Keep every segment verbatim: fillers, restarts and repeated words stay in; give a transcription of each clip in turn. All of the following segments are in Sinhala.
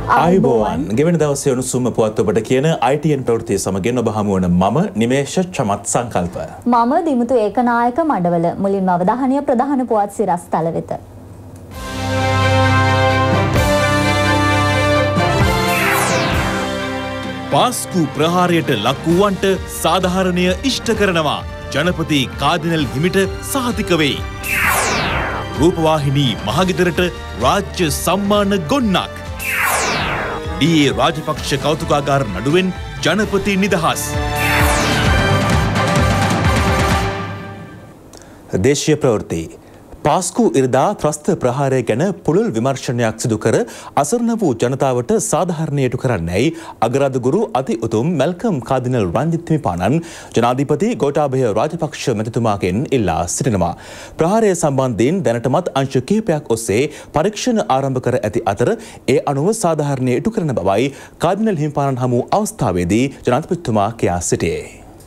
ආයුබෝවන් ගෙවෙන දවසේ උණුසුම පුවත් ඔබට කියන I T N ප්‍රවෘත්ති සමගින් ඔබ හමු වන මම නිමේෂ චමත් සංකල්ප. මම දිමුතු ඒකනායක මඩවල. මුලින්ම අවධානය ප්‍රධාන පුවත් සිරස් තල වෙත. පාස්කු ප්‍රහාරයට ලක් වූවන්ට සාධාරණය ඉෂ්ට කරනවා ජනපති කාදිනල් හිමිට සහතික වෙයි. රූපවාහිනී මහගෙදරට රාජ්‍ය සම්මාන ගොන්නක්. D A රාජපක්ෂ කෞතුකාගාර නඩුවෙන් ජනපති නිදහස්. දේශීය ප්‍රවෘත්ති. පාස්කු ඉරිදා ත්‍රස්ත ප්‍රහාරය ගැන පුළුල් විමර්ශනයක් සිදු කර අසරණ වූ ජනතාවට සාධාරණයට කරන්නයි අගරාදුගුරු අති උතුම් මැල්කම් කාදිනල් රංජිත් හිමිපාණන් ජනාධිපති ගෝඨාභය රාජපක්ෂ මැතිතුමාගෙන් ඉල්ලා සිටිනවා. ප්‍රහාරය සම්බන්ධයෙන් දැනටමත් අංශ කිහිපයක් ඔස්සේ පරීක්ෂණ ආරම්භ කර ඇති අතර ඒ අනුව සාධාරණයට කරන බවයි කාදිනල් හිමිපාණන් හමු අවස්ථාවේදී ජනාධිපතිතුමා කියා සිටියේ.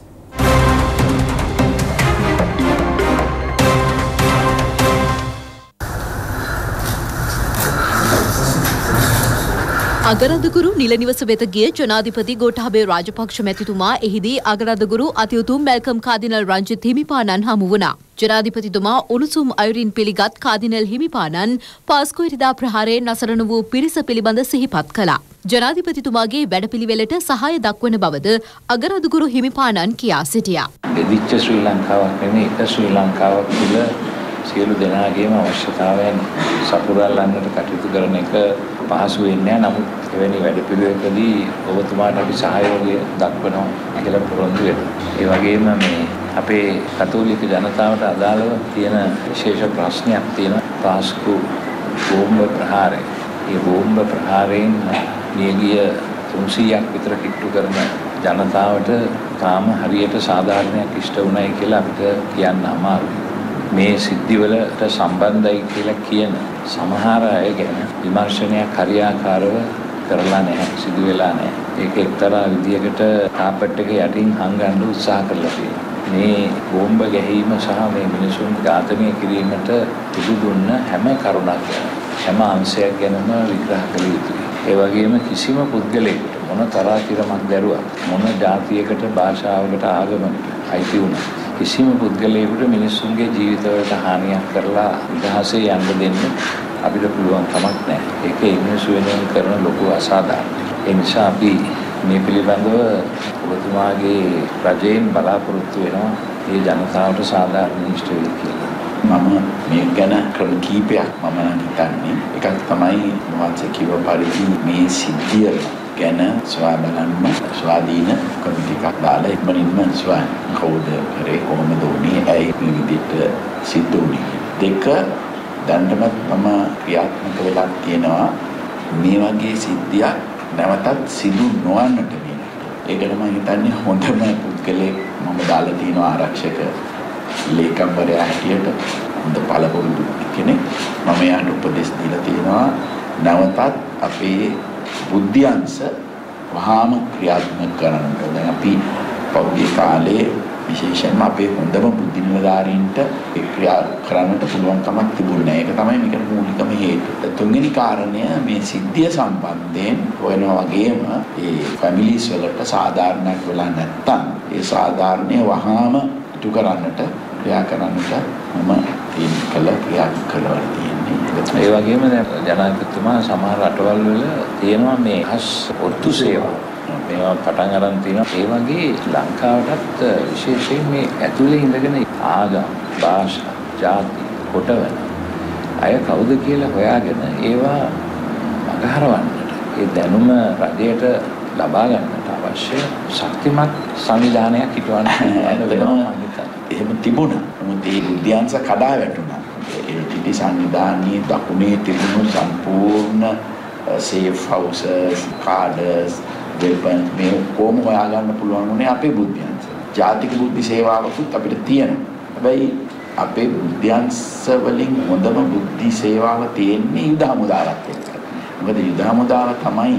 අගරාදුගුරු නිල නිවස වෙත ගිය ජනාධිපති ගෝඨාභය රාජපක්ෂ මැතිතුමා එහිදී අගරාදුගුරු අති උතුම් මැල්කම් කාදිනල් රංජිත් හිමිපාණන් හමු වුණා. ජනාධිපතිතුමා උණුසුම් අයුරින් පිළිගත් කාදිනල් හිමිපාණන් පාස්කු ඉරිදා ප්‍රහාරයේ නසරණ වූ පිරිස පිළිබඳ සිහිපත් කළා. ජනාධිපතිතුමාගේ වැඩපිළිවෙලට සහාය දක්වන බවද අගරාදුගුරු හිමිපාණන් කියා සිටියා. දෙදිච්ච ශ්‍රී ලංකාවක් නෙමෙයි එක ශ්‍රී ලංකාවක් තුළ සියලු දෙනාගේම අවශ්‍යතාවයන් සපුරාලන්නට කටයුතු කරන එක පහසු වෙන්නේ නැහැ. නමුත් එවැනි වැඩපිළිවෙලකදී ඔබතුමාට අපි සහයෝගය දක්වනවා කියලා පොරොන්දු වෙනවා. ඒ වගේම මේ අපේ කතෝලික ජනතාවට අදාළව තියෙන විශේෂ ප්‍රශ්නයක් තියෙනවා. පාස්කු බෝම්බ ප්‍රහාරය. මේ බෝම්බ ප්‍රහාරයෙන් මියගිය තුන්සීයක් විතර කිට්ටු කරන ජනතාවට තාම හරියට සාධාරණයක් ඉෂ්ට වුණයි කියලා අපිට කියන්න අමාරුයි. මේ සිද්ධිවලට සම්බන්ධයි කියලා කියන සමහර අය ගැන විමර්ශනයක් හරියාකාරව කරලා නැහැ, සිදු වෙලා නැහැ. ඒක එක්තරා විදියකට කාපට් එක යටින් හංගන්න උත්සාහ කරලා තියෙනවා. මේ බෝම්බ ගැහිම සහ මේ මිනිසුන් ඝාතනය කිරීමට පිටු දුන්න හැම කරුණක් ගැන හැම අංශයක් ගැනම විග්‍රහ කළ යුතුයි. ඒ වගේම කිසිම පුද්ගලයෙකුට මොන තරාතිරමක් දැරුවත් මොන ජාතියකට භාෂාවකට ආගමකට අයිති වුණා කිසිම පුද්ගලයෙකුට මිනිස්සුන්ගේ ජීවිතවලට හානියක් කරලා විදහාසේ යන්න දෙන්න අපිට පුළුවන් කමක් නැහැ. ඒක ඒ මිනිස්සු වෙනුවෙන් කරන ලොකු අසාධාරණයක්. ඒ නිසා අපි මේ පිළිබඳව ඔබතුමාගේ රජයෙන් බලාපොරොත්තු වෙනවා මේ ජනතාවට සාධාරණ ඉෂ්ට වෙයි කියලා. මම මේ ගැන ක්‍රම කීපයක් මම හිතන්නේ. එකක් තමයි මම කිව්ව පරිදි මේ සිද්ධිය ගැන සොයා බලන්න ස්වාධීන කමිටු එකක් දාලා ඉක්මනින්ම සොයන්න. කවුද කරේ කොහොමද උනේ ඇයි මේ විදිහට සිද්ධ වුනේ. දෙක දැනටමත් මම ක්‍රියාත්මක වෙලා තියෙනවා මේ වගේ සිද්ධියක් නැවතත් සිදු නොවන්නට වෙන. ඒකට මම හිතන්නේ හොඳම පුද්ගලෙක් මම දාලා තියෙනවා ආරක්ෂක ලේකම්වරයා හැටියට හොඳ පළපොරුදු කෙනෙක්. මම එයාට උපදෙස් දීලා තියෙනවා නැවතත් අපේ බුද්ධ්‍යංශ වහාම ක්‍රියාත්මක කරන්න. දැන් අපි පෞද්ගලික කාලේ විශේෂයෙන්ම අපේ හොඳම බුද්ධි නිලධාරීන්ට ඒ ක්‍රියා කරන්නට පුළුවන් කමක් තිබුණේ නැහැ. ඒක තමයි මේකට මූලිකම හේතුව. තුන්වෙනි කාරණය මේ සිද්ධිය සම්බන්ධයෙන් හොයනවා වගේම ඒ ෆැමිලිස් වලට සාධාරණයක් වෙලා නැත්තම් ඒ සාධාරණය වහාම ඉටු කරන්නට ක්‍රියා කරන්නට මම තීන් කළ ක්‍රියා කරලා තියෙන්නේ. ඒ වගේම දැන් ජනාධිපතිතුමා සමහර රටවල් වල තියෙනවා මේ හස් ඔත්තු සේවා. මේවා පටන් අරන් තියෙනවා. ඒ වගේ ලංකාවටත් විශේෂයෙන් මේ ඇතුලේ ඉඳගෙන ආගම්, භාෂා, ජාති, කොටවන අය කවුද කියලා හොයාගෙන ඒවා අගහරවන්නට ඒ දැනුම රජයට ලබා ගන්නට අවශ්‍ය ශක්තිමත් සංවිධානයක් හිටවන්න වෙනවා. එහෙම තිබුණා. නමුත් ඒ බුද්ධ්‍යංශ කඩා වැටුණා. ඒ ටීටි සංවිධානයේ දකුණේ තිබුණු සම්පූර්ණ සේෆ් හවුසස්, කාඩර්ස්, වෙපන්ස් මේ කොහොම හොයාගන්න පුළුවන් වුණේ අපේ බුද්ධ්‍යංශ. ජාතික බුද්ධි සේවාවකුත් අපිට තියෙනවා. හැබැයි අපේ බුද්ධ්‍යංශ වලින් හොඳම බුද්ධි සේවාව තියෙන්නේ යුද හමුදාවත් එක්ක. මොකද යුද හමුදාව තමයි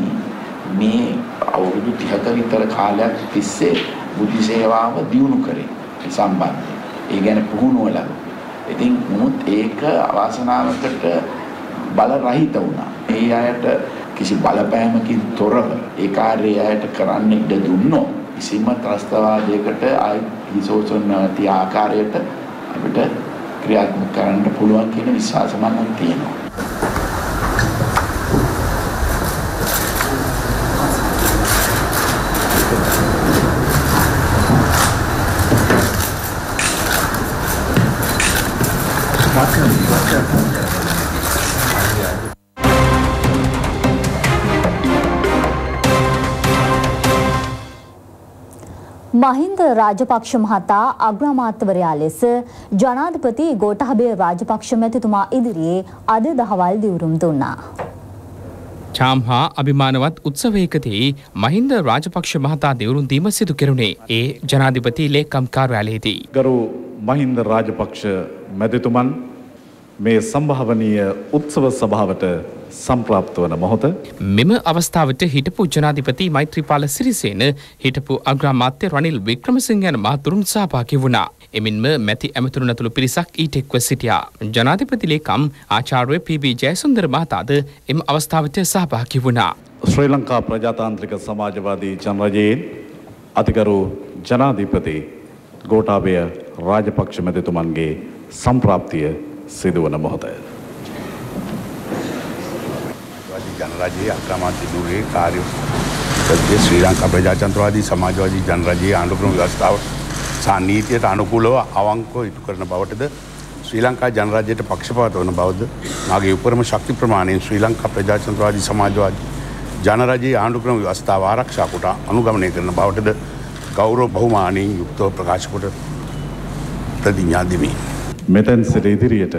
මේ අවුරුදු තිහක විතර කාලයක් තිස්සේ බුද්ධි සේවාව දියුණු කරේ. සම්බන්ධයි. ඒ කියන්නේ පුහුණුව ලැබුවා. ඉතින් නමුත් ඒක අවාසනාවකට බල රහිත වුණා. ඒ අයට කිසි බලපෑමකින් තොරව ඒ කාර්යය ඇයට කරන්න ඉඩ දුන්නොත් කිසිම ත්‍රස්තවාදයකට ආයි හිසෝසොන් නැති ආකාරයට අපිට ක්‍රියාත්මක කරන්න පුළුවන් කියන විශ්වාසය මම තියෙනවා. මහින්ද රාජපක්ෂ මහතා අග්‍රාමාත්‍යවරයා ලෙස ජනාධිපති ගෝඨාභය රාජපක්ෂ මැතිතුමා ඉදිරියේ අද දහවල් දිවුරුම් දුන්නා. චාම්හා අභිමානවත් උත්සවයකදී මහින්ද රාජපක්ෂ මහතා දිවුරුම් දීම සිදු කෙරුණේ ඒ ජනාධිපති ලේකම් කාර්යාලයේදී. ගරු මහින්ද රාජපක්ෂ මැතිතුමන් මේ සම්භාවනීය උත්සව සභාවට සම්ප්‍රාප්ත වන මොහොත මෙම අවස්ථාවට හිටපු ජනාධිපති මෛත්‍රීපාල සිරිසේන හිටපු අග්‍රාමාත්‍ය රනිල් වික්‍රමසිංහ යන මහතුරුන් සහභාගී වුණා. එමින්ම මැති ඇමතුරුන් ඇතුළු පිරිසක් ඊට එක්ව සිටියා. ජනාධිපති ලේකම් ආචාර්ය පී.බී. ජයසුන්දර මහතාද එම අවස්ථාවට සහභාගී වුණා. ශ්‍රී ලංකා ප්‍රජාතාන්ත්‍රික සමාජවාදී ජනරජයේ අතිගරු ජනාධිපති ගෝඨාභය රාජපක්ෂ මැතිතුමන්ගේ සම්ප්‍රාප්තිය සිදුවන මොහොත. जनराज्य अग्रमात्य दूरे कार्य करके श्रीलंका प्रजातंत्रवादी समाजवादी जनराज्य आंदोलन व्यवस्था सानीतिයට අනුකූලව අවංකව ඉටු කරන බවටද ශ්‍රී ලංකා ජනරාජ්‍යයට පක්ෂපාත වන බවද මාගේ උපරිම ශක්ති ප්‍රමාණයෙන් ශ්‍රී ලංකා ප්‍රජාතන්ත්‍රවාදී සමාජවාදී ජනරාජ්‍යයේ ආණ්ඩුක්‍රම ව්‍යවස්ථාව ආරක්ෂා කොට අනුගමනය කරන බවටද ගෞරව බහුමානයෙන් යුක්තව ප්‍රකාශ කොට ප්‍රතිඥා දෙමි. මෙතෙන් සිට ඉදිරියට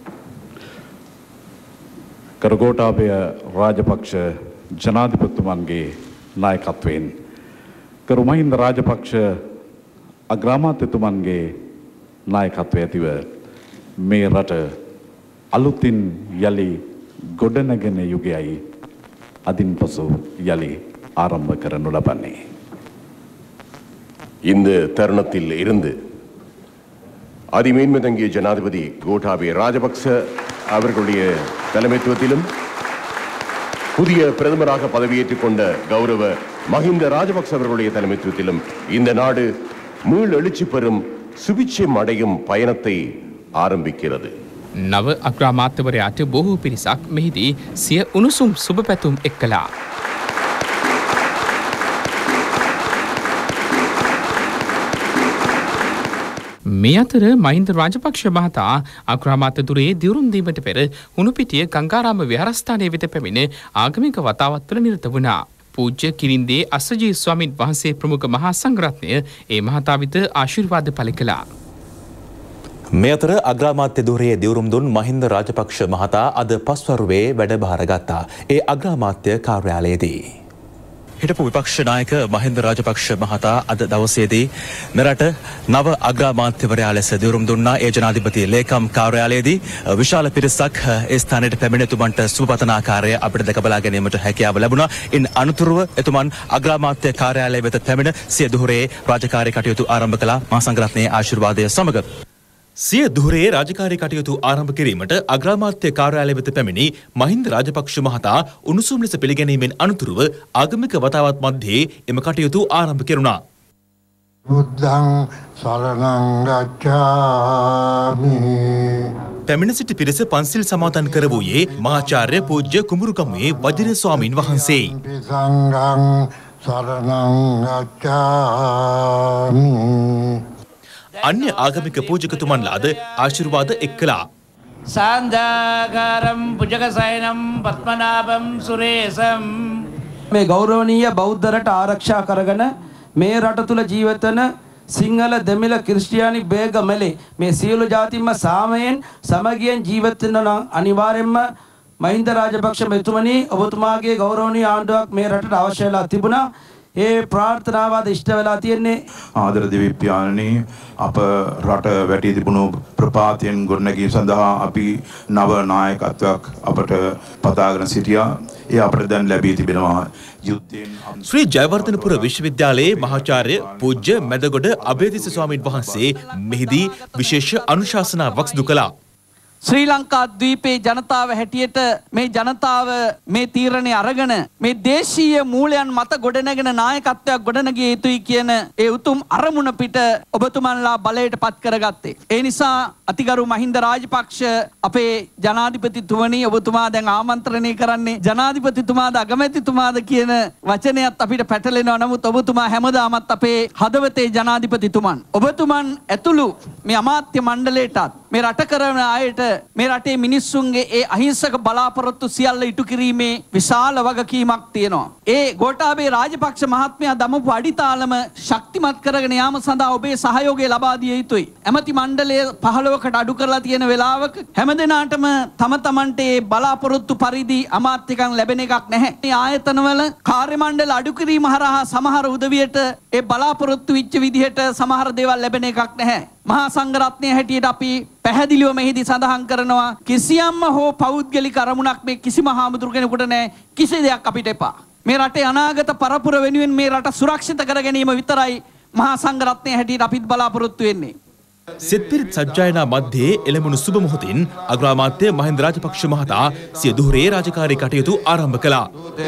කරගෝඨාභය රාජපක්ෂ ජනාධිපතිතුමන්ගේ නායකත්වයෙන් කරු මහින්ද රාජපක්ෂ අග්‍රාමාත්‍යතුමන්ගේ නායකත්වය ඇතිව මේ රට අලුතින් යලි ගොඩනැගෙන යුගයයි අදින් පසු යලි ආරම්භ කරනු ලබන්නේ. இந்த தருணத்தில் இருந்து அதிமேன்மை தங்கிய ஜனாதிபதி கோட்டாபய ராஜபக்ச அவர்களுடைய தலைமைத்துவத்திலும் புதிய பிரதமராக பதவியேற்றுக் கொண்ட கௌரவ மஹிந்த ராஜபக்ச அவர்களுடைய தலைமைத்துவத்திலும் இந்த நாடு மீள் எழுச்சி பெறும் சுபிட்சம் அடையும் பயணத்தை ஆரம்பிக்கிறது. නව අග්‍රාමාත්‍යවරයාට බොහෝ පිරිසක් මෙහිදී සිය උණුසුම් සුබ පැතුම් එක් කළා. මේ අතර මහින්ද රාජපක්ෂ මහතා අග්‍රාමාත්‍යදුරේ දිවුරුම් දීමට පෙර හුණුපිටිය ගංගාරාම විහාරස්ථානයේ වෙත පැමිණ ආගමික වතාවත්වල නිරත වුණා. පූජ්‍ය කිරින්දේ අස්සජී ස්වාමීන් වහන්සේ ප්‍රමුඛ මහා සංඝරත්නය ඒ මහතා වෙත ආශිර්වාද පළ කළා. මේ අතර අග්‍රාමාත්‍ය ධුරයේ දිවුරුම් දුන් මහින්ද රාජපක්ෂ මහතා අද පස්වරුවේ වැඩභාර ගත්තා. ඒ අග්‍රාමාත්‍ය කාර්යාලයේදී හිටපු විපක්ෂ නායක මහින්ද රාජපක්ෂ මහතා අද දවසේදී මෙරට නව අග්‍රාමාත්‍යවරයා ලෙස දිවුරුම් දුන්නා. ඒ ජනාධිපති ලේකම් කාර්යාලයේදී විශාල පිරිසක් ඒ ස්ථානයට පැමිණ එතුමන්ට සුබපතන ආකාරය අපිට දැක බලා ගැනීමට හැකියාව ලැබුණා. ඉන් අනතුරුව එතුමන් අග්‍රාමාත්‍ය කාර්යාලය වෙත පැමිණ සිය දුහරේ රාජකාරී කටයුතු ආරම්භ කළා. මහා සංඝරත්නයේ ආශිර්වාදය සමග සිය දුහරේ රාජකාරී කටයුතු ආරම්භ කිරීමට අග්‍රාමාත්‍ය කාර්යාලය වෙත පැමිණි මහින්ද රාජපක්ෂ මහතා උණුසුම් ලෙස පිළිගැනීමෙන් අනතුරුව ආගමික වතාවත් මැද්දේ එම කටයුතු ආරම්භ කෙරුණා. බුද්ධං සරණං ගච්ඡාමි. පැමිණ සිටි පිරිස පන්සිල් සමාදන් කර වූයේ මහාචාර්ය පූජ්‍ය කුඹුරුගමුවේ වජිර ස්වාමීන් වහන්සේ. සංඝං සරණං ගච්ඡාමි. අන්‍ය ආගමික පූජකතුමන්ලාද ආශිර්වාද එක් කළා. සාන්දාකාරම් පුජකසයනම් පත්මනාභම් සුරේසම්. මේ ගෞරවනීය බෞද්ධ රට ආරක්ෂා කරගෙන මේ රට තුල ජීවත් වන සිංහල දෙමළ ක්‍රිස්තියානි බේග මෙලේ මේ සියලු ජාතින්ම සාමයෙන් සමගියෙන් ජීවත් වෙන නම් අනිවාර්යයෙන්ම මහින්ද රාජපක්ෂ මෙතුමනි ඔබතුමාගේ ගෞරවනීය ආණ්ඩුවක් මේ රටට අවශ්‍ය වෙලා තිබුණා. ඒ ප්‍රාර්ථනාවද ඉෂ්ට වෙලා තියෙන්නේ. ආදර දෙවිපියාණනි අප රට වැටී තිබුණු ප්‍රපාතයෙන් ගොඩනැගීම සඳහා අපි නව නායකත්වයක් අපට පතාගෙන සිටියා. ඒ අපට දැන් ලැබී තිබෙනවා. ශ්‍රී ජයවර්ධනපුර විශ්වවිද්‍යාලයේ මහාචාර්ය පූජ්‍ය මැදගොඩ අබේදිස ස්වාමීන් වහන්සේ මෙහිදී විශේෂ අනුශාසනාවක් සිදු කළා. ශ්‍රී ලංකා ද්වීපේ ජනතාව හැටියට මේ ජනතාව මේ තීරණය අරගෙන මේ දේශීය මූලයන් මත ගොඩනැගෙන නායකත්වයක් ගොඩනගිය යුතුයි කියන ඒ උතුම් අරමුණ පිට ඔබතුමන්ලා බලයට පත් කරගත්තේ. ඒ නිසා අතිගරු මහින්ද රාජපක්ෂ අපේ ජනාධිපතිතුමනි ඔබතුමා දැන් ආමන්ත්‍රණය කරන්නේ ජනාධිපතිතුමාද අගමැතිතුමාද කියන වචනයත් අපිට පැටලෙනවා. නමුත් ඔබතුමා හැමදාමත් අපේ හදවතේ ජනාධිපතිතුමන්. ඔබතුමන් ඇතුළු මේ අමාත්‍ය මණ්ඩලයටත් මේ රට කරන අයට මේ රටේ මිනිස්සුන්ගේ ඒ අහිංසක බලාපොරොත්තු සියල්ල ඉටු කිරීමේ විශාල වගකීමක් තියෙනවා. ඒ ගෝඨාභය රාජපක්ෂ මහත්මයා දමපු අඩිතාලම ශක්තිමත් කරගෙන යාම සඳහා ඔබේ සහයෝගය ලබා දිය යුතුයි. ඇමති මණ්ඩලය පහළොවකට අඩු කරලා තියෙන වෙලාවක හැමදෙනාටම තම තමන්ට ඒ බලාපොරොත්තු පරිදි අමාත්‍යකම් ලැබෙන එකක් නැහැ. මේ ආයතනවල කාර්ය මණ්ඩල අඩු කිරීම හරහා සමහර උදවියට ඒ බලාපොරොත්තු වෙච්ච විදිහට සමහර දේවල් ලැබෙන එකක් නැහැ. මහා සංඝරත්නය හැටියට අපි පැහැදිලිව මෙහිදී සඳහන් කරනවා කිසියම්ම හෝ පෞද්ගලික අරමුණක් මේ කිසිම හාමුදුරු කෙනෙකුට නැහැ. කිසි දෙයක් අපිට එපා. මේ රටේ අනාගත පරපුර වෙනුවෙන් මේ රට සුරක්ෂිත කර ගැනීම විතරයි මහා සංඝරත්නය හැටියට අපිත් බලාපොරොත්තු වෙන්නේ. සිත්පිරිත් සජ්ජායනා මධ්‍යයේ එළඹුණු සුබ මොහොතින් අග්‍රාමාත්‍ය මහින්ද රාජපක්ෂ මහතා සිය දුහුරේ රාජකාරී කටයුතු ආරම්භ කළා.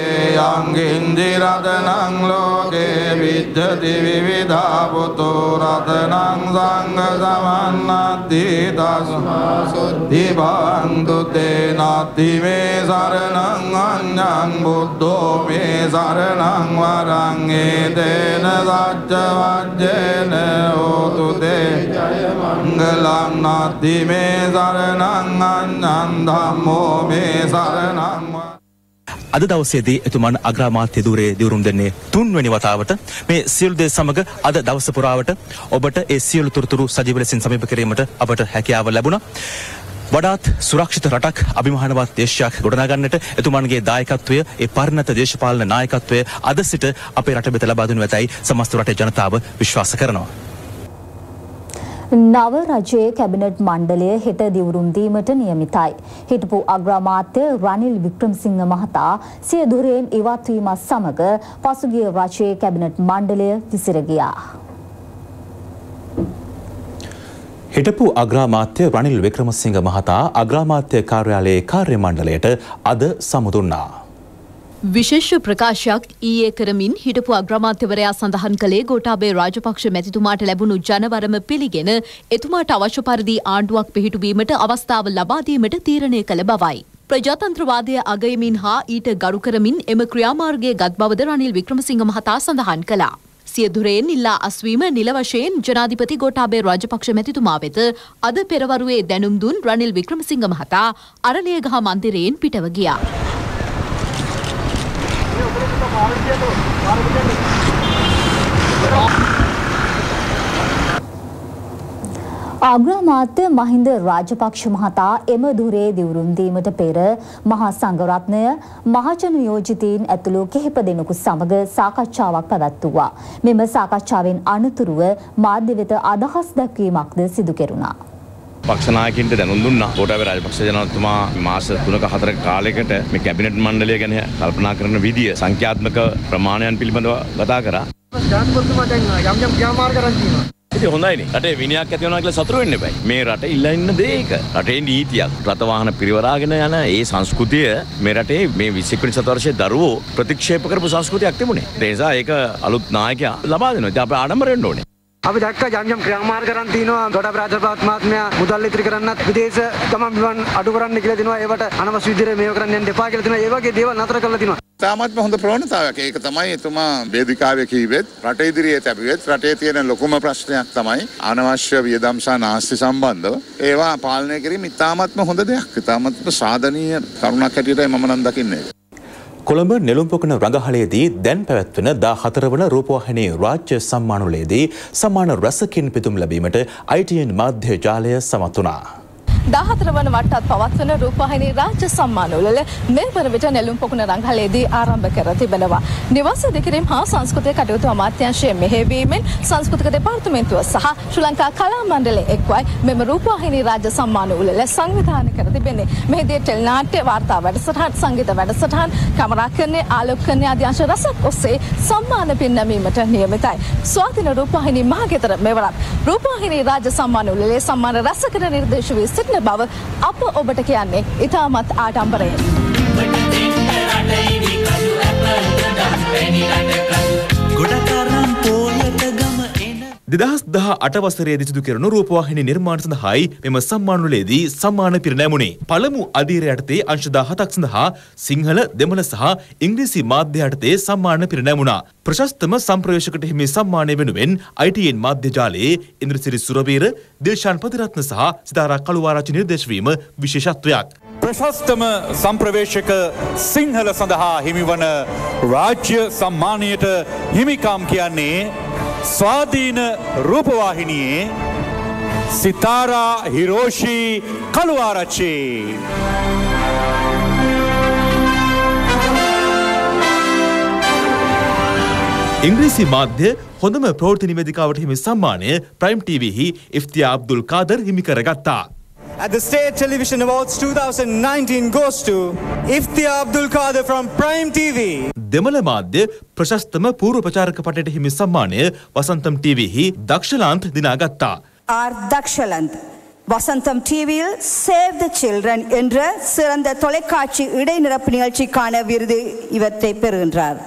යංගින්දිරදනං ලෝකේ විද්‍යති විවිධා පුතෝ රතනං සංඝ සමන්නති තස්මා සුද්ධි භවන්තු තේ නාති මේ සරණං අඤ්ඤං බුද්ධෝ මේ සරණං වරං ඒතේන සච්ච වජ්ජේන හෝතු තේ මංගලං නාති මේ සරණං අඤ්ඤං ධම්මෝ මේ සරණං. අද දවසේදී එතුමන් අග්‍රාමාත්‍ය ධූරයේ දිවුරුම් දෙන්නේ තුන්වෙනි වතාවට. මේ සියලු දේ සමග අද දවස පුරාවට ඔබට ඒ සියලු තොරතුරු සජීව ලෙසින් සමීප කිරීමට අපට හැකියාව ලැබුණා. වඩාත් සුරක්ෂිත රටක් අභිමානවත් දේශයක් ගොඩනගන්නට එතුමන්ගේ දායකත්වය, ඒ පරිණත දේශපාලන නායකත්වය අද සිට අපේ රට වෙත ලබා දෙනු ඇතැයි සමස්ත රටේ ජනතාව විශ්වාස කරනවා. නව රජයේ කැබිනට් මණ්ඩලය හෙට දිවුරුම් දීමට නියමිතයි. හිටපු අග්‍රාමාත්‍ය රනිල් වික්‍රමසිංහ මහතා සිය දුරෙන් ඉවත් වීමත් සමග පසුගිය රජයේ කැබිනට් මණ්ඩලය විසිර ගියා. හිටපු අග්‍රාමාත්‍ය රනිල් වික්‍රමසිංහ මහතා අග්‍රාමාත්‍ය කාර්යාලයේ කාර්ය මණ්ඩලයට අද සමු දුන්නා. විශේෂ ප්‍රකාශයක් ඊයේ කරමින් හිටපු අග්‍රාමාත්‍යවරයා සඳහන් කළේ ගෝඨාභය රාජපක්ෂ මැතිතුමාට ලැබුණු ජනවරම පිළිගෙන එතුමාට අවශ්‍ය පරිදි ආණ්ඩුවක් පිහිටුවීමට අවස්ථාව ලබා දීමට තීරණය කළ බවයි. ප්‍රජාතන්ත්‍රවාදය අගයමින් හා ඊට ගරු කරමින් එම ක්‍රියාමාර්ගය ගත් බවද රනිල් වික්‍රමසිංහ මහතා සඳහන් කළා. සියදුරෙන් ඉල්ලා අස්වීම නිල වශයෙන් ජනාධිපති ගෝඨාභය රාජපක්ෂ මැතිතුමා වෙත අද පෙරවරුවේ දැනුම් දුන් රනිල් වික්‍රමසිංහ මහතා අරලියගහ මන්දිරයෙන් පිටව ගියා. අග්‍රාමාත්‍ය මහින්ද රාජපක්ෂ මහතා එම දුරේ දිවුරුම් දීමට පෙර මහා සංඝරත්නය මහජන නියෝජිතයින් ඇතුළු කිහිප දෙනෙකු සමග සාකච්ඡාවක් පැවැත්වුවා. මෙම සාකච්ඡාවෙන් අනතුරුව මාධ්‍ය වෙත අදහස් දැක්වීමක්ද සිදු කෙරුණා. පක්ෂ නායකින්ට දැනුම් දුන්නා. ගෝඨාභය රාජපක්ෂ ජනාධිපතිතුමා මාස තුනක හතරක කාලයකට මේ කැබිනට් මණ්ඩලය ගැන කල්පනා කරන විදිය සංඛ්‍යාත්මක ප්‍රමාණයන් පිළිබඳව කතා කරා. ජනාධිපතිතුමා දැන් යම් යම් ක්‍රියාමාර්ග කරන් තියෙනවා. ඉතින් හොඳයිනේ. රටේ විනයක් ඇති වෙනවා කියලා සතුටු වෙන්න එපයි. මේ රටේ ඉල්ලා ඉන්න දේ ඒක. රටේ නීතියක්, රට වාහන පිරිවරාගෙන යන ඒ සංස්කෘතිය මේ රටේ මේ විස්සක වෙනි සතවර්ෂයේ දරුවෝ ප්‍රතික්ෂේප කරපු සංස්කෘතියක් තිබුණේ. ඒ නිසා ඒක අලුත් නායකයා ලබා දෙනවා. ඉතින් අපි ආඩම්බර වෙන්න ඕනේ. අපි දැක්කා යම් යම් ක්‍රියාමාර්ග කරන් තිනවා. ගෝඨාභය රාජපක්ෂ මහත්මයා මුදල් ඉදිරි කරන්නත් විදේශ ගමන් බිමන් අඩු කරන්න කියලා දෙනවා. ඒවට අනවශ්‍ය විදිහට මේව කරන්න යන්න එපා කියලා දෙනවා. ඒ වගේ දේවල් නතර කරලා තිනවා. තාමත්ම හොඳ ප්‍රවණතාවයක්. ඒක තමයි එතුමා වේදිකාවේ කීවෙත් රටේ ඉදිරියේ තැබුවෙත් රටේ තියෙන ලොකුම ප්‍රශ්නයක් තමයි අනවශ්‍ය වියදම් සහ නාස්ති සම්බන්ධව ඒවා පාලනය කිරීම ඉතාමත්ම හොඳ දෙයක්. ඉතාමත්ම සාධනීය කරුණක් හැටියටයි මම නම් දකින්නේ. කොළඹ නෙළුම් පොකුණ රඟහලේදී දැන් පැවැත්වෙන දා හතර වන රූපවාහිනී රාජ්‍ය සම්මානවලදී සම්මාන රැසකින් පිදුම් ලැබීමට ආයි ටී එන් මාධ්‍ය ජාලය සමත් වුණා. දාහතර වන වටත් පවත්වන රූපවාහිනී රාජ්‍ය සම්මානවල මේ වන විට නෙළුම් පොකුණ රංගහලේදී ආරම්භ කර තිබෙනවා. නිවාස ඉදිකිරීම හා සංස්කෘතික කටයුතු අමාත්‍යාංශයේ මෙහෙයවීමෙන් සංස්කෘතික දෙපාර්තමේන්තුව සහ ශ්‍රී ලංකා කලා මණ්ඩලය එක්වයි මෙම රූපවාහිනී රාජ්‍ය සම්මානවල සංවිධානය කර තිබෙන්නේ. මෙහිදී ටෙලි නාට්‍ය, වාර්තා වැඩසටහන්, සංගීත වැඩසටහන්, කැමරාකරණය, ආලෝකකරණය ආදී අංශ රසක් ඔස්සේ සම්මාන පින්නැමීමට නියමිතයි. ස්වාධීන රූපවාහිනී මහගෙදර මෙවරත් රූපවාහිනී රාජ්‍ය සම්මානවල සම්මාන රසකට නිර්දේශ වී සිටින සිටින බව අප ඔබට කියන්නේ ඉතාමත් ආඩම්බරයෙන්. දෙදහස් දහ අට වසරේදී සිදු කෙරුණු රූපවාහිනී නිර්මාණ සඳහායි මෙම සම්මානවලදී සම්මාන පිරිනැමුණේ. පළමු අධීරය යටතේ අංශ දහසක් සඳහා සිංහල, දෙමළ සහ ඉංග්‍රීසි මාධ්‍ය යටතේ සම්මාන පිරිනැමුණා. ප්‍රශස්තම සම්ප්‍රවේශකට හිමි සම්මානය වෙනුවෙන් ආයි ටී එන් මාධ්‍ය ජාලයේ ඉන්ද්‍රසිරි සුරවීර, දිල්ෂාන් ප්‍රතිරත්න සහ සිතාරා කළුආරච්චි නිර්දේශ වීම විශේෂත්වයක්. ප්‍රශස්තම සම්ප්‍රවේශක සිංහල සඳහා හිමිවන රාජ්‍ය සම්මානයට හිමිකම් කියන්නේ ස්වාධීන රූපවාහිනියේ සිතාරා හිරෝෂි කළුආරච්චි. ඉංග්‍රීසි මාධ්‍ය හොඳම ප්‍රවෘත්ති නිවේදිකාවට හිමි සම්මානය ප්‍රයිම් ටීවීහි ඉෆ්තියා අබ්දුල් කාදර් හිමි කරගත්තා. At the State Television Awards twenty nineteen goes to Iftia Abdul Kader from Prime T V. දෙමළ මාධ්‍ය ප්‍රශස්තම පූර්ව ප්‍රචාරක පටයට හිමි සම්මානය වසන්තම් ටීවීහි දක්ෂලාන්ත් දිනාගත්තා. ஆர் தக்ஷலந்த் வசந்தம் டிவியில் சேவ் த சில்ட்ரன் என்ற சிறந்த தொலைக்காட்சி இடைநிரப்பு நிகழ்ச்சிக்கான விருது இவற்றை பெறுகின்றார்.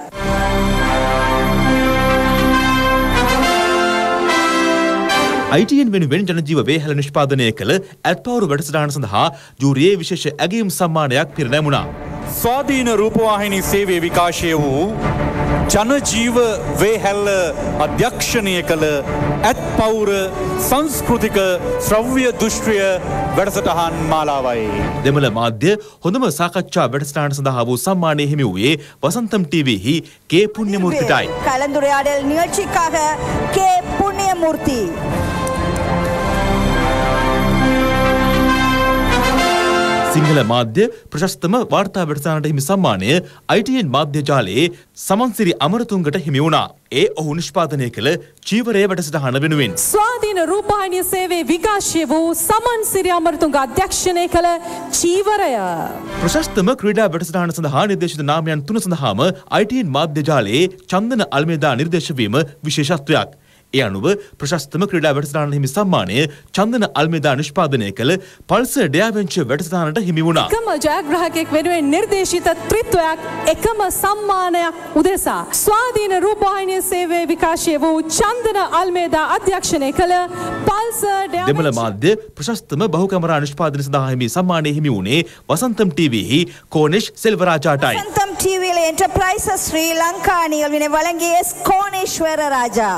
ආයි ටී එන් වෙනුවෙන් ජනජීව වේහැල නිෂ්පාදනය කළ ඇත්පවුරු වැඩසටහන සඳහා ජූරියේ විශේෂ ඇගයීම් සම්මානයක් පිරිනැමුණා. ස්වාධීන රූපවාහිනී සේවයේ විකාශය වූ ජනජීව වේහැල්ල අධ්‍යක්ෂණය කළ ඇත්පවුර සංස්කෘතික ශ්‍රව්‍ය දෘෂ්ටිය වැඩසටහන් මාලාවයි. දෙමළ මාධ්‍ය හොඳම සාකච්ඡා වැඩසටහන සඳහා වූ සම්මානය හිමි වූයේ වසන්තම් ටීවීහි කේ පුණ්‍යමූර්තිටයි. கலந்துரையாடல் நிகழ்ச்சிக்காக கே புண்ணியமூர்த்தி. සිංහල මාධ්‍ය ප්‍රශස්තම වාර්තා වැඩසටහනට හිමි සම්මානය ආයි ටී එන් මාධ්‍ය ජාලයේ සමන්සිරි අමරතුංගට හිමි වුණා. ඒ ඔහු නිෂ්පාදනය කළ චීවරය වැඩසටහන වෙනුවෙන්. ස්වාධීන රූපවාහිනිය සේවයේ විකාශය වූ සමන්සිරි අමරතුංග අධ්‍යක්ෂණය කළ චීවරය. ප්‍රශස්තම ක්‍රීඩා වැඩසටහන සඳහා නිර්දේශිත නාමයන් තුන සඳහාම ආයි ටී එන් මාධ්‍ය ජාලයේ චන්දන අල්මේදා නිර්දේශ වීම විශේෂත්වයක්. ඒ අනුව ප්‍රශස්තම ක්‍රීඩා වැඩසටහන හිමි සම්මානය චන්දන අල්මේදා නිෂ්පාදනය කළ පල්සර් ඩයාවෙන්චර් වැඩසටහනට හිමි වුණා. එකම ජයග්‍රාහකයෙක් වෙනුවෙන් නිර්දේශිත ත්‍රිත්වයක් එකම සම්මානයක් උදෙසා ස්වාධීන රූපවාහිනිය සේවයේ විකාශය වූ චන්දන අල්මේදා අධ්‍යක්ෂණය කළ පල්සර් ඩයාවෙන්චර් දෙමළ මාධ්‍ය ප්‍රශස්තම බහුකැමරා නිෂ්පාදනය සඳහා හිමි සම්මානය හිමි වුණේ වසන්තම් ටීවීහි කෝනිෂ් සෙල්වරාජාටයි. வசந்தம் டிவியில் என்டர்பிரைசஸ் ஸ்ரீலங்கா நிகழ்வினை வழங்கிய எஸ் கோணேஸ்வர ராஜா.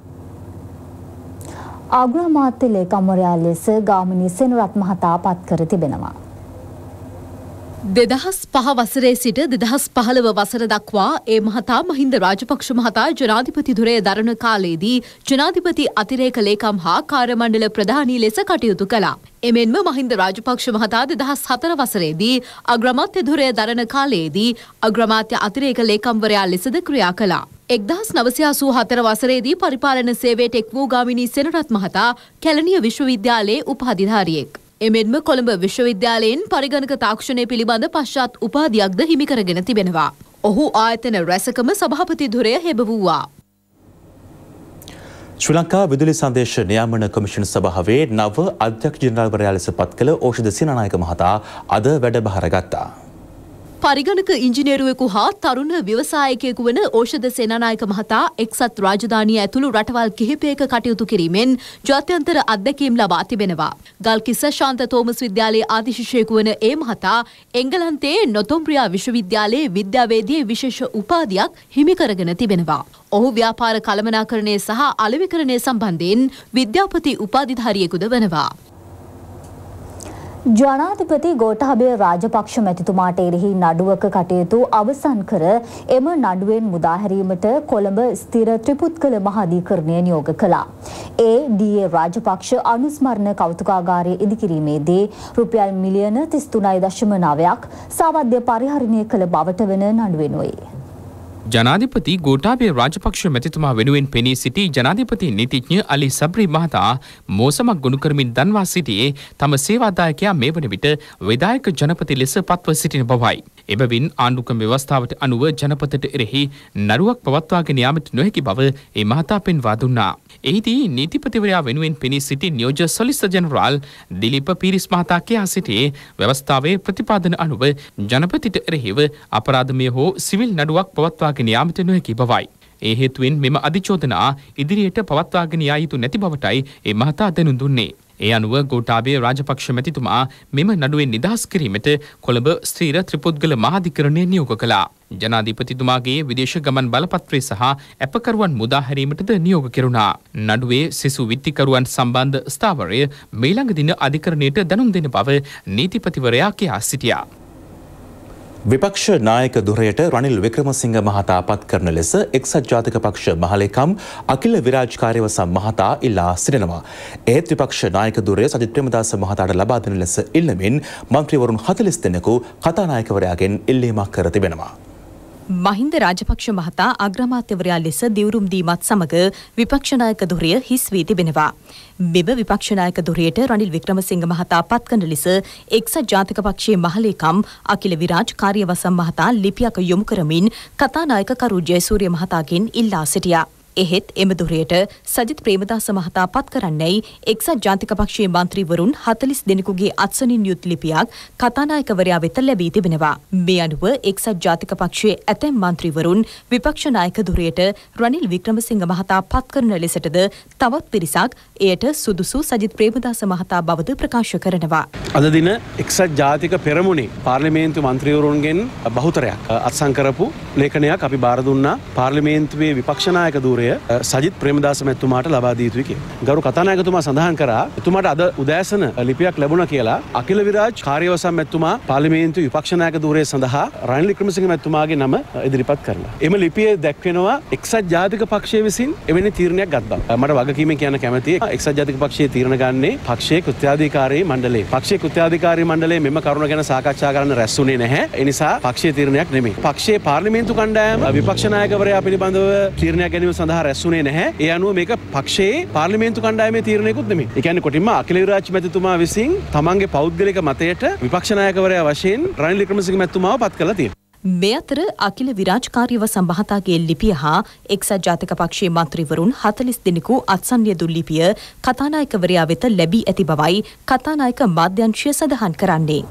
අග්‍රාමාත්‍ය ලේකම්වරයා ලෙස ගාමිණී සෙනරත් මහතා පත් කර තිබෙනවා. දෙදහස් පහ වසරේ සිට දෙදහස් පහළව වසර දක්වා ඒ මහතා මහින්ද රාජපක්ෂ මහතා ජනාධිපති ධුරය දරන කාලයේදී ජනාධිපති අතිරේක ලේකම් හා කාර්යමණ්ඩල ප්‍රධානී ලෙස කටයුතු කළා. එමෙන්ම මහින්ද රාජපක්ෂ මහතා දෙදහස් හතර වසරේදී අග්‍රාමාත්‍ය ධුරය දරන කාලයේදී අග්‍රාමාත්‍ය අතිරේක ලේකම්වරයා ලෙසද ක්‍රියා කළා. එක්දහස් නවසිය අසූ හතර වසරේදී පරිපාලන සේවයට එක් වූ ගාමිණී සෙනරත් මහතා කැලණිය විශ්වවිද්‍යාලයේ උපාධිධාරියෙක්. එමෙන්ම කොළඹ විශ්වවිද්‍යාලයෙන් පරිගණක තාක්ෂණය පිළිබඳ පශ්චාත් උපාධියක්ද හිමි කරගෙන තිබෙනවා. ඔහු ආයතන රැසකම සභාපති ධුරය හෙබවුවා. ශ්‍රී ලංකා විදුලි සංදේශ නියාමන කොමිෂන් සභාවේ නව අධ්‍යක්ෂ ජෙනරාල්වරයා ලෙස පත් කළ ඕෂධ සේනානායක මහතා අද වැඩබහර ගත්තා. පරිගණක ඉංජිනේරුවෙකු හා තරුණ ව්‍යවසායකයෙකු වන ඕෂධ සේනානායක මහතා එක්සත් රාජධානිය ඇතුළු රටවල් කිහිපයක කටයුතු කිරීමෙන් ජාත්‍යන්තර අත්දැකීම් ලබා තිබෙනවා. ගල්කිස්ස ශාන්ත තෝමස් විද්‍යාලයේ ආදිශිෂ්‍යයෙකු වන ඒ මහතා එංගලන්තයේ නොතොම්බ්‍රියා විශ්වවිද්‍යාලයේ විද්‍යාවේදියේ විශේෂ උපාධියක් හිමි කරගෙන තිබෙනවා. ඔහු ව්‍යාපාර කළමනාකරණය සහ අලෙවිකරණය සම්බන්ධයෙන් විද්‍යාපති උපාධිධාරියෙකුද වනවා. ජනාධිපති ගෝඨාභය රාජපක්ෂ මැතිතුමාට එරෙහි නඩුවක කටයුතු අවසන් කර එම නඩුවෙන් මුදාහැරීමට කොළඹ ස්ථිර ත්‍රිපුත්කල මහාධිකරණය නියෝග කළා. ඒ ඩී.ඒ. රාජපක්ෂ අනුස්මරණ කෞතුකාගාරය ඉදිකිරීමේදී රුපියල් මිලියන තිස් තුනයි දශම නවයක් සාවද්‍ය පරිහරණය කළ බවට වන නඩුවෙනුයි. ජනාධිපති ගෝඨාභය රාජපක්ෂ මැතිතුමා වෙනුවෙන් පෙනී සිටි ජනාධිපති නීතිඥ අලි සබ්රි මහතා මෝසමක් ගොනු කරමින් දන්වා සිටියේ තම සේවාදායකයා මේ වන විට විධායක ජනපති ලෙස පත්ව සිටින බවයි. එබැවින් ආණ්ඩුක්‍රම ව්‍යවස්ථාවට අනුව ජනපතට එරෙහි නඩුවක් පවත්වාගෙන යාමට නොහැකි බව ඒ මහතා පෙන්වා දුන්නා. එහිදී නීතිපතිවරයා වෙනුවෙන් පෙනී සිටි නියෝජ්‍ය සොලිසිටර් ජෙනරාල් දිලීප පීරිස් මහතා කියා සිටියේ ව්‍යවස්ථාවේ ප්‍රතිපාදන අනුව ජනපතිට එරෙහිව අපරාධමය හෝ සිවිල් නඩුවක් පවත්වාගෙන යාමට නොහැකි බවයි. ඒ හේතුවෙන් මෙම අධිචෝදනා ඉදිරියට පවත්වාගෙන යා යුතු නැති බවටයි ඒ මහතා දැනුම් දුන්නේ. ඒ අනුව ගෝඨාභය රාජපක්ෂ මැතිතුමා මෙම නඩුවෙන් නිදහස් කිරීමට කොළඹ ස්ථීර ත්‍රිපුද්ගල මහාධිකරණය නියෝග කළා. ජනාධිපතිතුමාගේ විදේශ ගමන් බලපත්‍රය සහ ඇපකරුවන් මුදා හැරීමටද නියෝග කෙරුණා. නඩුවේ සිසු විත්තිකරුවන් සම්බන්ධ ස්ථාවරය මීළඟ දින අධිකරණයට දැනුම් දෙන බව නීතිපතිවරයා කියා සිටියා. විපක්ෂ නායක ධුරයට රනිල් වික්‍රමසිංහ මහතා පත් කරන ලෙස එක්සත් ජාතික පක්ෂ මහලේකම් අකිල විරාජ් කාර්යවසම් මහතා ඉල්ලා සිටිනවා. ඒත් විපක්ෂ නායක ධුරය සජිත් ප්‍රේමදාස මහතාට ලබා දෙන ලෙස ඉල්ලමින් මන්ත්‍රීවරුන් හතළිස් දෙනෙකු කතානායකවරයාගෙන් ඉල්ලීමක් කර තිබෙනවා. මහින්ද රාජපක්ෂ මහතා අග්‍රාමාත්‍යවරයා ලෙස දිවුරුම් දීමත් සමග විපක්ෂ නායක ධුරය හිස් වී තිබෙනවා. මෙම විපක්ෂ නායක ධුරයට රනිල් වික්‍රමසිංහ මහතා පත් කරන ලෙස එක්සත් ජාතික පක්ෂයේ මහලේකම් අකිල විරාජ් කාර්යවසම් මහතා ලිපියක් යොමු කරමින් කතානායක කරු ජයසූරිය මහතාගෙන් ඉල්ලා සිටියා. එහෙත් එම ධුරයට සජිත් ප්‍රේමදාස මහතා පත් කරන්නයි එක්සත් ජාතික පක්ෂයේ මන්ත්‍රීවරුන් හතළිස් දෙනෙකුගේ අත්සනින් යුත් ලිපියක් කතානායකවරයා වෙත ලැබී තිබෙනවා. මේ අනුව එක්සත් ජාතික පක්ෂයේ ඇතැම් මන්ත්‍රීවරුන් විපක්ෂ නායක ධුරයට රනිල් වික්‍රමසිංහ මහතා පත් කරන ලෙසටද තවත් පිරිසක් එයට සුදුසු සජිත් ප්‍රේමදාස මහතා බවද ප්‍රකාශ කරනවා. අද දින එක්සත් ජාතික පෙරමුණේ පාර්ලිමේන්තු මන්ත්‍රීවරුන්ගෙන් බහුතරයක් අත්සන් කරපු ලේඛනයක් අපි බාර දුන්නා. පාර්ලිමේන්තුවේ විපක්ෂ නායක ධුරය සජිත් ප්‍රේමදාස මැතිතුමාට ලබා දිය යුතුයි කියලා. ගරු කතානායකතුමා සඳහන් කරා එතුමාට අද උදෑසන ලිපියක් ලැබුණා කියලා. අකිල විරාජ් කාර්යවසම් මැතිතුමා පාර්ලිමේන්තු විපක්ෂ නායක ධුරය සඳහා රනිල් වික්‍රමසිංහ මැතිතුමාගේ නම ඉදිරිපත් කරලා. එම ලිපියේ දැක්වෙනවා එක්සත් ජාතික පක්ෂය විසින් එවැනි තීරණයක් ගත් බව. මට වගකීමෙන් කියන්න කැමතියි එක්සත් ජාතික පක්ෂයේ තීරණ ගන්නේ පක්ෂයේ කෘත්‍යාධිකාරී මණ්ඩලය. පක්ෂයේ කෘත්‍යාධිකාරී මණ්ඩලය මෙම කරුණ ගැන සාකච්ඡා කරන්න රැස්ුනේ නැහැ. ඒ නිසා පක්ෂයේ තීරණයක් නෙමෙයි. පක්ෂයේ පාර්ලිමේන්තු කණ්ඩායම විපක්ෂ නායකවරයා පිළිබඳව තීරණයක් ගැනීම සඳහා රැස්ුනේ නැහැ. ඒ අනුව මේක පක්ෂයේ පාර්ලිමේන්තු කණ්ඩායමේ තීරණයකුත් නෙමෙයි. ඒ කියන්නේ කොටින්ම අකිල විරාජ් මැතිතුමා විසින් තමන්ගේ පෞද්ගලික මතයට විපක්ෂ නායකවරයා වශයෙන් රනිල් වික්‍රමසිංහ මැතිතුමාව පත් කළා තියෙනවා. මේ අතර අකිල විරාජ් කාර්යවසම් මහතාගේ ලිපිය හා එක්සත් ජාතික පක්ෂයේ මන්ත්‍රීවරුන් හතළිස් දෙනෙකු අත්සන් යෙදු ලිපිය කතානායකවරයා වෙත ලැබී ඇති බවයි කතානායක මාධ්‍යංශය සඳහන් කරන්නේ.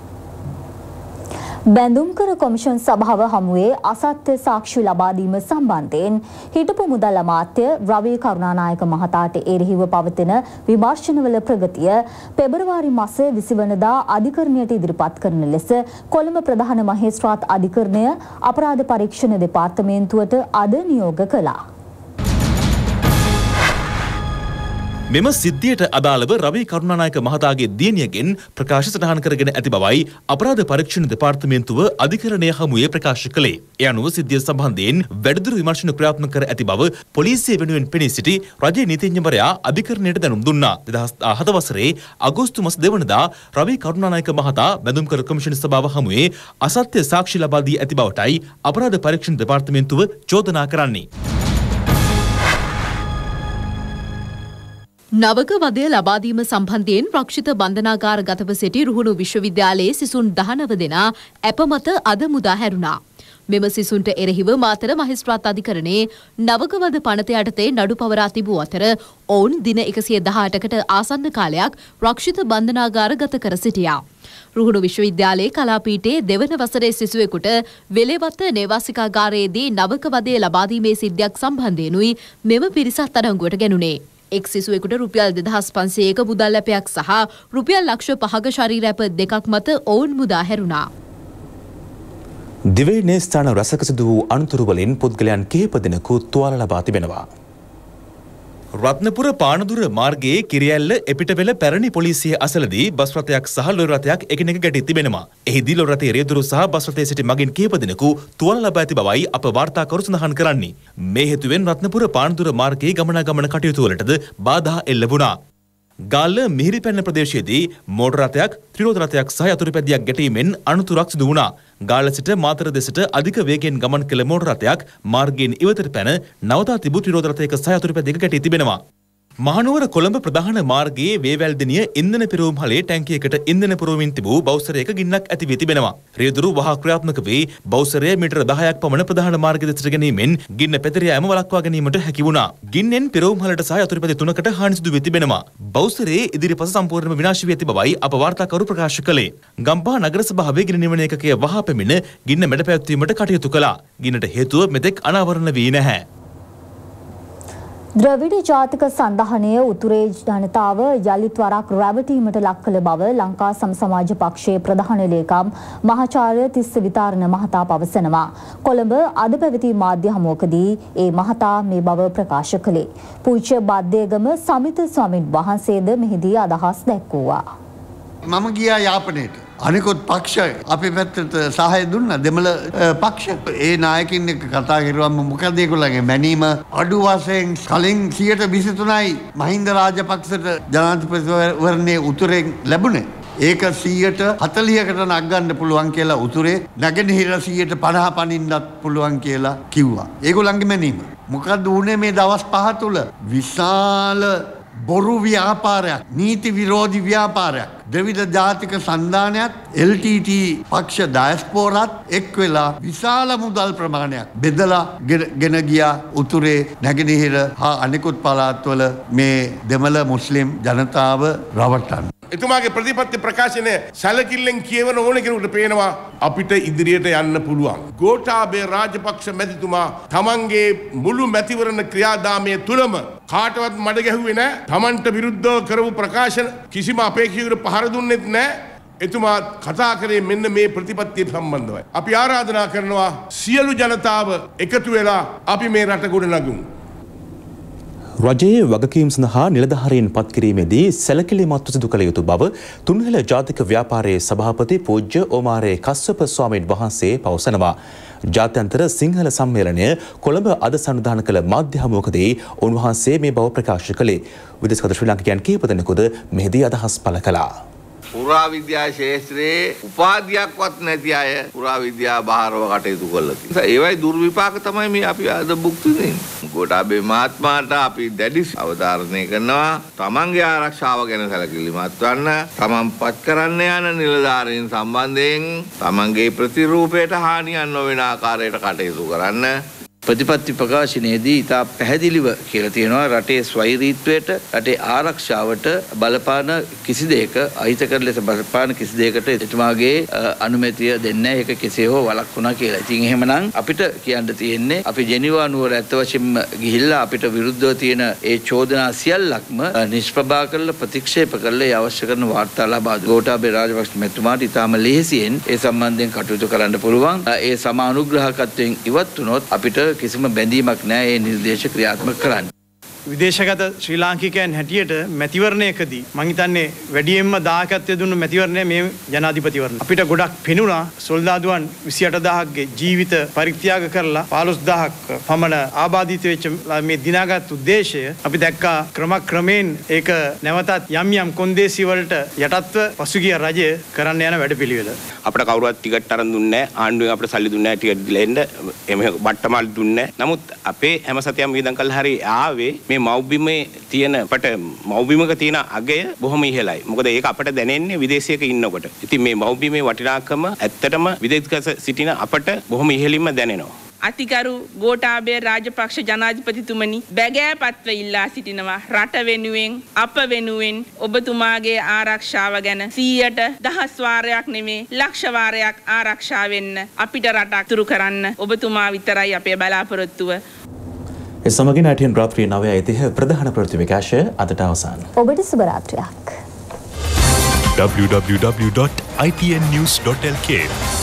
බැඳුම්කර කොමිෂන් සභාව හමුවේ අසත්‍ය සාක්ෂි ලබා දීම සම්බන්ධයෙන් හිටපු මුදල් අමාත්‍ය රවී කරුණානායක මහතාට එරෙහිව පවතින විමර්ශනවල ප්‍රගතිය පෙබරවාරි මාසයේ විසි වනදා අධිකරණයට ඉදිරිපත් කරන ලෙස කොළඹ ප්‍රධාන මහේස්ත්‍රාත් අධිකරණය අපරාධ පරීක්ෂණ දෙපාර්තමේන්තුවට අද නියෝග කළා. මෙම සිද්ධියට අදාළව රවී කරුණානායක මහතාගේ දියණියගෙන් ප්‍රකාශ සටහන් කරගෙන ඇති බවයි අපරාධ පරීක්ෂණ දෙපාර්තමේන්තුව අධිකරණය හමුවේ ප්‍රකාශ කළේ. ඒ අනුව සිද්ධිය සම්බන්ධයෙන් වැඩිදුර විමර්ශන ක්‍රියාත්මක කර ඇති බව පොලිසිය වෙනුවෙන් පෙනී සිටි රජයේ නීතිඥවරයා අධිකරණයට දැනුම් දුන්නා. දෙදහස් දහහත වසරේ අගෝස්තු මාස දෙවනදා රවී කරුණානායක මහතා බැඳුම්කර කොමිෂන් සභාව හමුවේ අසත්‍ය සාක්ෂි ලබා දී ඇති බවටයි අපරාධ පරීක්ෂණ දෙපාර්තමේන්තුව චෝදනා කරන්නේ. නවක වදය ලබාදීම සම්බන්ධයෙන් රක්ෂිත බන්ධනාගාර ගතව සිටි රුහුණු විශ්වවිද්‍යාලයේ සිසුන් දහනව දෙනා ඇපමත අද මුදා හැරුණා. මෙම සිසුන්ට එරෙහිව මාතර මහේස්ත්‍රාත් අධිකරණයේ නවකවද පනත යටතේ නඩු පවරා තිබූ අතර ඔවුන් දින එකසිය දහඅටකට ආසන්න කාලයක් රක්ෂිත බන්ධනාගාර ගත කර සිටියා. රුහුණු විශ්වවිද්‍යාලයේ කලාපීඨයේ දෙවන වසරේ සිසුවෙකුට වෙලේවත්ත නේවාසිකාගාරයේදී නවක වදය ලබාදීමේ සිද්ධියක් සම්බන්ධයෙනුයි මෙම පිරිස අත්අඩංගුවට ගැනුණේ. එක් සිසුවෙකුට රුපියල් දෙදහස් පන්සියයක මුදල් ලැපයක් සහ රුපියල් ලක්ෂ පහක ශරීර ඇප දෙකක් මත ඔවුන් මුදා හැරුණා. දිවයිනේ ස්ථාන රැසක සිදු වූ අනතුරු වලින් පුද්ගලයන් කිහිප දෙනෙකු තුවාල ලබා තිබෙනවා. රත්නපුර පානදුර මාර්ගයේ කිරියැල්ල එපිටවෙල පැරණි පොලිසිය අසලදී බස් රථයක් සහ ලොරි රථයක් එකිනෙක ගැටී තිබෙනවා. එහිදී ලොරි රථයේ රියදුරු සහ බස් රථයේ සිටි මගින් කිහිප දෙනෙකු තුවාල ලබා ඇති බවයි අප වාර්තාකරු සඳහන් කරන්නේ. මේ හේතුවෙන් රත්නපුර පානදුර මාර්ගයේ ගමනාගමන කටයුතු වලටද බාධා එල්ල වුණා. ගාල්ල මිහිරිපැන්න ප්‍රදේශයේදී මෝටර රථයක් ත්‍රිරෝද රථයක් සහ යතුරු පැදියක් ගැටීමෙන් අනතුරක් සිදු වුණා. ගාල්ල සිට මාතර දෙසට අධික වේගයෙන් ගමන් කළ මෝටර රථයක් මාර්ගයෙන් ඉවතට පැන නවතා තිබූ ත්‍රිරෝද රථයක සහ යතුරු පැදියක ගැටී තිබෙනවා. මහනුවර කොළඹ ප්‍රධාන මාර්ගයේ වේවැල්දිනිය ඉන්ධන පිරවුම් හලේ ටැංකියකට ඉන්ධන පුරවමින් තිබූ බවුසරයක ගින්නක් ඇති වී තිබෙනවා. රියදුරු වහා ක්‍රියාත්මක වී බවුසරය මීටර දහයක් පමණ ප්‍රධාන මාර්ගය දෙසට ගැනීමෙන් ගින්න පැතිර යාම වළක්වා ගැනීමට හැකි වුණා. ගින්නෙන් පිරවුම් හලට සහ යතුරුපැති තුනකට හානි සිදු වී තිබෙනවා. බවුසරයේ ඉදිරිපස සම්පූර්ණයෙන්ම විනාශ වී ඇති බවයි අප වාර්තාකරු ප්‍රකාශ කළේ. ගම්පහ නගර සභාවේ ගිනි නිවන ඒකකය වහා පැමිණ ගින්න මැඩ පැවැත්වීමට කටයුතු කළා. ගින්නට හේතුව මෙතෙක් අනාවරණ වී නැහැ. ද්‍රවිඩ ජාතික සන්ධානය උතුරේ ජනතාව යළිත් වරක් රැවටීමට ලක් කළ බව ලංකා සම සමාජ පක්ෂයේ ප්‍රධාන ලේකම් මහාචාර්ය තිස්ස විතාරණ මහතා පවසනවා. කොළඹ අද පැවති මාධ්‍ය හමුවකදී ඒ මහතා මේ බව ප්‍රකාශ කළේ. පූජ්‍ය බද්දේගම සමිත ස්වාමීන් වහන්සේද මෙහිදී අදහස් දැක්වුවා. මම ගියා යාපනයට. අනිකොත් පක්ෂ අපි පැත්තට සහාය දුන්නා දෙමළ පක්ෂ. ඒ නායකින් එක්ක කතා කරුවම මොකද ඒගොල්ලන්ගේ මැනීම අඩු වශයෙන් කලින් සියයට විසිතුනයි මහින්ද රාජපක්ෂට ජනාධිපතිවරණයේ උතුරෙන් ලැබුණේ. ඒක සියයට හතළිහකට නගන්න පුළුවන් කියලා උතුරේ නැගෙනහිර සියයට පනහ පනින්නත් පුළුවන් කියලා කිව්වා. ඒගොල්ලන්ගේ මැනීම. මොකද උනේ මේ දවස් පහ තුල විශාල බොරු ව්‍යාපාරයක්, නීති විරෝධී ව්‍යාපාරයක්. ද්‍රවිඩ ජාතික සන්ධානයත් එල් ටී ටී පක්ෂ ඩයස්පෝරාත් එක් වෙලා විශාල මුදල් ප්‍රමාණයක් බෙදලා ගෙන ගියා උතුරේ නැගෙනහිර හා අනෙකුත් පළාත්වල මේ දෙමළ මුස්ලිම් ජනතාව රවට්ටන්න. එතුමාගේ ප්‍රතිපත්ති ප්‍රකාශනය සැලකිල්ලෙන් කියවන ඕන කෙනෙකුට පේනවා අපිට ඉදිරියට යන්න පුළුවන්. ගෝඨාභය රාජපක්ෂ මැතිතුමා තමන්ගේ මුළු මැතිවරණ ක්‍රියාදාමය තුළම කාටවත් මඩ ගැහුවේ නැහැ. තමන්ට විරුද්ධව කරපු ප්‍රකාශන කිසිම අපේක්ෂකයෙකුට පහර දුන්නෙත් නැහැ. එතුමා කතා කරේ මෙන්න මේ ප්‍රතිපත්තියට සම්බන්ධවයි. අපි ආරාධනා කරනවා සියලු ජනතාව එකතු වෙලා අපි මේ රට ගොඩනගමු. රජයේ වගකීම් සඳහා නිලධාරීන් පත් කිරීමේදී සැලකිලිමත්ව සිදු කළ යුතු බව තුන්හෙල ජාතික ව්‍යාපාරයේ සභාපති පූජ්‍ය ඕමාරේ කස්සප ස්වාමීන් වහන්සේ පවසනවා. ජාත්‍යන්තර සිංහල සම්මේලනය කොළඹ අද සංවිධානය කළ මාධ්‍ය හමුවකදී උන්වහන්සේ මේ බව ප්‍රකාශ කළේ. විදේශගත ශ්‍රී ලාංකිකයන් කීප දෙනෙකුද මෙහිදී අදහස් පළ කළා. පුරා විද්‍යා ශාස්ත්‍රයේ උපාධියක්වත් නැති අය පුරා විද්‍යා භාරව කටයුතු කළා. ඒවයි දුර්විපාක තමයි මේ අපි අද භුක්ති විඳින්නේ. ගෝඨාභය මහත්මයාට අපි දැඩි අවධාරණය කරනවා තමන්ගේ ආරක්ෂාව ගැන සැලකිලිමත් වන්න, තමන් පත් කරන්න යන නිලධාරීන් සම්බන්ධයෙන් තමන්ගේ ප්‍රතිරූපයට හානියක් නොවන ආකාරයට කටයුතු කරන්න. ප්‍රතිපත්ති ප්‍රකාශනයේදී ඉතා පැහැදිලිව කියලා තියෙනවා රටේ ස්වෛරීත්වයට රටේ ආරක්ෂාවට බලපාන කිසි දෙයක අහිතකර ලෙස බලපාන කිසි දෙයකට එතුමාගේ අනුමැතිය දෙන්නේ ඒක කෙසේ හෝ වළක්වුණා කියලා. ඉතින් එහෙමනම් අපිට කියන්න තියෙන්නේ අපි ජෙනීවා නුවර ඇත්ත වශයෙන්ම ගිහිල්ලා අපිට විරුද්ධව තියෙන ඒ චෝදනා සියල්ලක්ම නිෂ්ප්‍රභා කරලා ප්‍රතික්ෂේප කරලා ඒ අවශ්‍ය කරන වාර්තා ලබා දුන්නා. ගෝඨාභය රාජපක්ෂ මැතිතුමාට ඉතාම ලෙහෙසියෙන් ඒ සම්බන්ධයෙන් කටයුතු කරන්න පුළුවන්. ඒ සම අනුග්‍රහකත්වයෙන් ඉවත් වුණොත් අපිට කිසිම බැඳීමක් නැහැ ඒ නිර්දේශ ක්‍රියාත්මක කරන්න. විදේශගත ශ්‍රී ලාංකිකයන් හැටියට මැතිවරණයකදී මම හිතන්නේ වැඩියෙන්ම දායකත්වය දුන්න මැතිවරණය මේ ජනාධිපතිවරණ. අපිට ගොඩක් පෙනුණා සොල්දාදුවන් විසිඅට දහසක්ගේ ජීවිත පරිත්‍යාග කරලා පහළොස් දහසක් පමණ ආබාධිත වෙච්ච මේ දිනාගත් උද්දේශය අපි දැක්කා ක්‍රමක්‍රමයෙන් ඒක නැවතත් යම් යම් කොන්දේසි වලට යටත්ව පසුගිය රජය කරන්න යන වැඩපිළිවෙල. අපිට කවුරුවත් ටිකට් අරන් දුන්නේ නැහැ. ආණ්ඩුවෙන් අපිට සල්ලි දුන්නේ නැහැ ටිකට් දීලා එන්න. එමෙ බට්ටමල් දුන්නේ නැහැ. නමුත් අපේ හැම සතියම වියදම් කළා හරි ආවේ මේ මව්බිමේ තියෙන අපට මව්බිමක තියෙන අගය බොහොම ඉහළයි. මොකද ඒක අපට දැනෙන්නේ විදේශයක ඉන්නකොට. ඉතින් මේ මව්බිමේ වටිනාකම ඇත්තටම විදේශගත සිටින අපට බොහොම ඉහළින්ම දැනෙනවා. අතිගරු ගෝඨාභය රාජපක්ෂ ජනාධිපතිතුමනි බැගෑපත්ව ඉල්ලා සිටිනවා රට වෙනුවෙන් අප වෙනුවෙන් ඔබතුමාගේ ආරක්ෂාව ගැන සීයට දහස් වාරයක් නෙමේ ලක්ෂ වාරයක් ආරක්ෂා වෙන්න අපිට රටක් තුරු කරන්න ඔබතුමා විතරයි අපේ බලාපොරොත්තුව. ඒ සමගින් අටින් රාත්‍රී නවය ඉතිහ ප්‍රධාන ප්‍රවෘත්ති විකාශය අදට අවසන්. ඔබට සුබ රාත්‍රියක්. w w w dot i t n news dot l k